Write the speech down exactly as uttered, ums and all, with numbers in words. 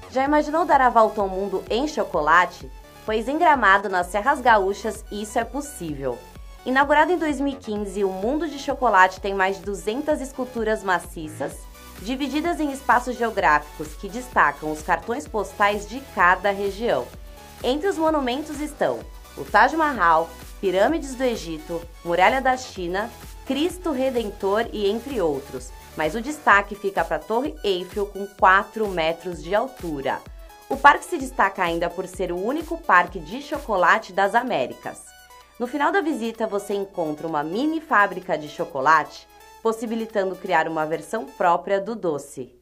Já imaginou dar a volta ao mundo em chocolate? Pois em Gramado, nas Serras Gaúchas, isso é possível. Inaugurado em dois mil e quinze, o Mundo de Chocolate tem mais de duzentas esculturas maciças, divididas em espaços geográficos que destacam os cartões postais de cada região. Entre os monumentos estão o Taj Mahal, Pirâmides do Egito, Muralha da China, Cristo Redentor e entre outros, mas o destaque fica para a Torre Eiffel com quatro metros de altura. O parque se destaca ainda por ser o único parque de chocolate das Américas. No final da visita você encontra uma mini fábrica de chocolate, possibilitando criar uma versão própria do doce.